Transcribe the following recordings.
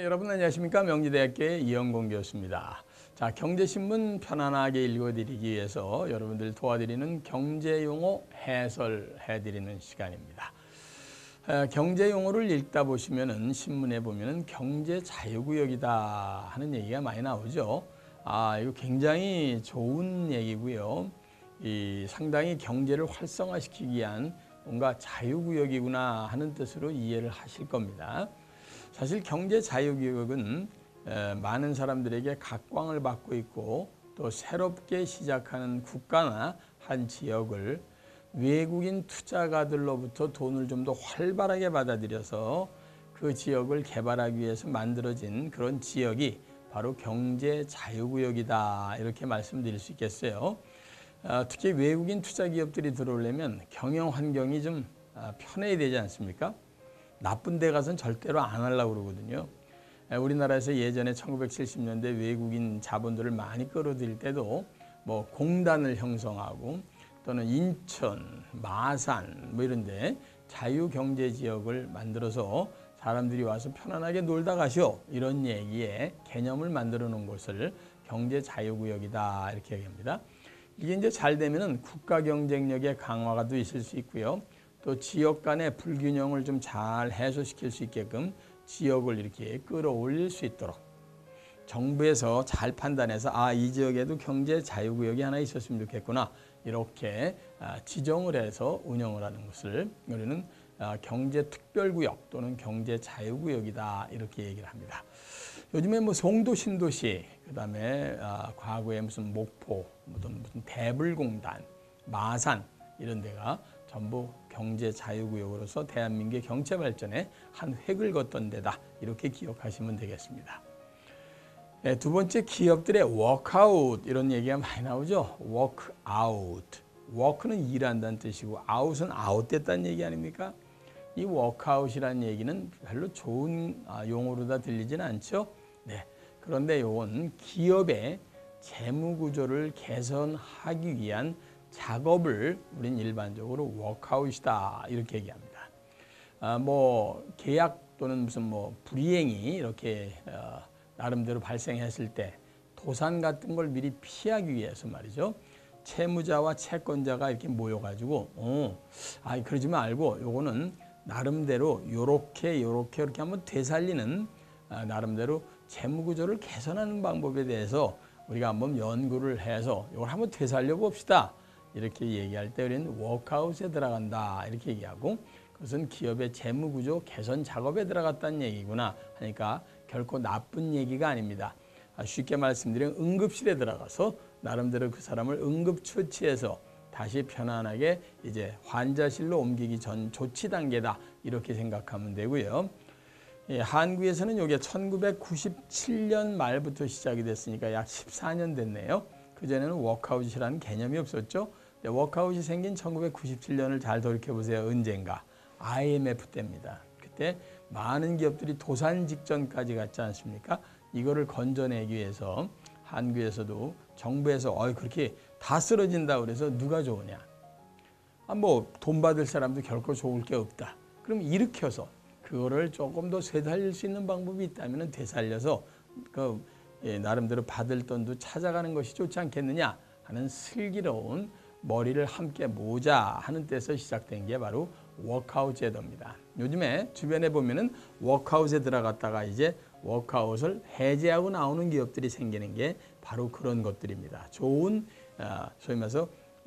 여러분 안녕하십니까? 명지대학교의 이영공 교수입니다. 자, 경제신문 편안하게 읽어드리기 위해서 여러분들 도와드리는 경제용어 해설해드리는 시간입니다. 경제용어를 읽다 보시면은 신문에 보면은 경제 자유구역이다 하는 얘기가 많이 나오죠. 이거 굉장히 좋은 얘기고요. 상당히 경제를 활성화시키기 위한 뭔가 자유구역이구나 하는 뜻으로 이해를 하실 겁니다. 사실 경제 자유구역은 많은 사람들에게 각광을 받고 있고 또 새롭게 시작하는 국가나 한 지역을 외국인 투자가들로부터 돈을 좀 더 활발하게 받아들여서 그 지역을 개발하기 위해서 만들어진 그런 지역이 바로 경제 자유구역이다 이렇게 말씀드릴 수 있겠어요. 특히 외국인 투자 기업들이 들어오려면 경영 환경이 좀 편해야 되지 않습니까? 나쁜 데 가서는 절대로 안 하려고 그러거든요. 우리나라에서 예전에 1970년대 외국인 자본들을 많이 끌어들일 때도 뭐 공단을 형성하고 또는 인천, 마산 뭐 이런 데 자유경제지역을 만들어서 사람들이 와서 편안하게 놀다 가시오 이런 얘기의 개념을 만들어 놓은 곳을 경제자유구역이다 이렇게 얘기합니다. 이게 이제 잘 되면은 국가 경쟁력의 강화가 또 있을 수 있고요. 또 지역 간의 불균형을 좀 잘 해소시킬 수 있게끔 지역을 이렇게 끌어올릴 수 있도록 정부에서 잘 판단해서 이 지역에도 경제 자유구역이 하나 있었으면 좋겠구나 이렇게 지정을 해서 운영을 하는 것을 우리는 경제특별구역 또는 경제자유구역이다 이렇게 얘기를 합니다. 요즘에 뭐 송도 신도시 그다음에 과거에 무슨 목포 무슨 대불공단 마산 이런 데가 전부 경제자유구역으로서 대한민국의 경제 발전에 한 획을 걷던 데다 이렇게 기억하시면 되겠습니다. 두 번째 기업들의 워크아웃 이런 얘기가 많이 나오죠. 워크아웃. 워크는 일한다는 뜻이고 아웃은 아웃됐다는 얘기 아닙니까? 이 워크아웃이라는 얘기는 별로 좋은 용어로 다 들리진 않죠. 네. 그런데 이건 기업의 재무구조를 개선하기 위한 작업을 우린 일반적으로 워크아웃이다 이렇게 얘기합니다. 뭐 계약 또는 무슨 뭐 불이행이 이렇게 나름대로 발생했을 때 도산 같은 걸 미리 피하기 위해서 말이죠. 채무자와 채권자가 이렇게 모여가지고 그러지 말고 요거는 나름대로 요렇게 한번 되살리는 나름대로 재무구조를 개선하는 방법에 대해서 우리가 한번 연구를 해서 이걸 한번 되살려 봅시다. 이렇게 얘기할 때 우리는 워크아웃에 들어간다 이렇게 얘기하고 그것은 기업의 재무구조 개선 작업에 들어갔다는 얘기구나 하니까 결코 나쁜 얘기가 아닙니다. 쉽게 말씀드리면 응급실에 들어가서 나름대로 그 사람을 응급처치해서 다시 편안하게 이제 환자실로 옮기기 전 조치 단계다 이렇게 생각하면 되고요. 한국에서는 이게 1997년 말부터 시작이 됐으니까 약 14년 됐네요. 그전에는 워크아웃이라는 개념이 없었죠. 워크아웃이 생긴 1997년을 잘 돌이켜보세요. 언젠가. IMF 때입니다. 그때 많은 기업들이 도산 직전까지 갔지 않습니까? 이거를 건져내기 위해서 한국에서도 정부에서 그렇게 다 쓰러진다 그래서 누가 좋으냐. 뭐 돈 받을 사람도 결코 좋을 게 없다. 그럼 일으켜서 그거를 조금 더 되살릴 수 있는 방법이 있다면 되살려서 나름대로 받을 돈도 찾아가는 것이 좋지 않겠느냐 하는 슬기로운 머리를 함께 모자 하는 데서 시작된 게 바로 워크아웃 제도입니다. 요즘에 주변에 보면은 워크아웃에 들어갔다가 이제 워크아웃을 해제하고 나오는 기업들이 생기는 게 바로 그런 것들입니다. 좋은 소위 말해서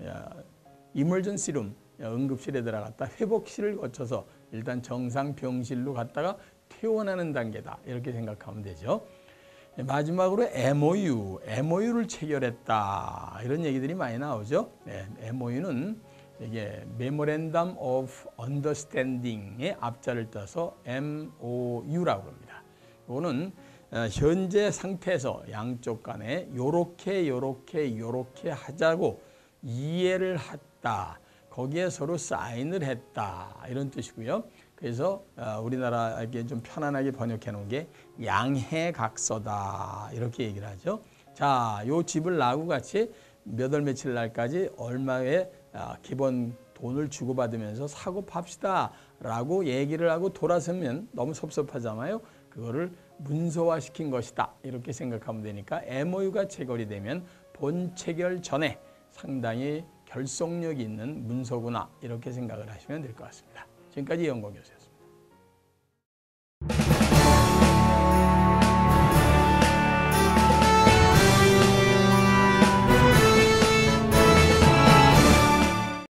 이머전시룸 응급실에 들어갔다 회복실을 거쳐서 일단 정상 병실로 갔다가 퇴원하는 단계다 이렇게 생각하면 되죠. 마지막으로 MOU를 체결했다 이런 얘기들이 많이 나오죠. MOU는 이게 Memorandum of Understanding의 앞자를 따서 MOU라고 합니다. 이거는 현재 상태에서 양쪽 간에 요렇게 하자고 이해를 했다. 거기에 서로 사인을 했다 이런 뜻이고요. 그래서 우리나라에게 좀 편안하게 번역해 놓은 게 양해각서다 이렇게 얘기를 하죠. 자, 요 집을 나하고 같이 몇 월 며칠 날까지 얼마의 기본 돈을 주고받으면서 사고 팝시다 라고 얘기를 하고 돌아서면 너무 섭섭하잖아요. 그거를 문서화시킨 것이다 이렇게 생각하면 되니까 MOU가 체결이 되면 본 체결 전에 상당히 결속력이 있는 문서구나 이렇게 생각을 하시면 될 것 같습니다. 지금까지 이영건 교수였습니다.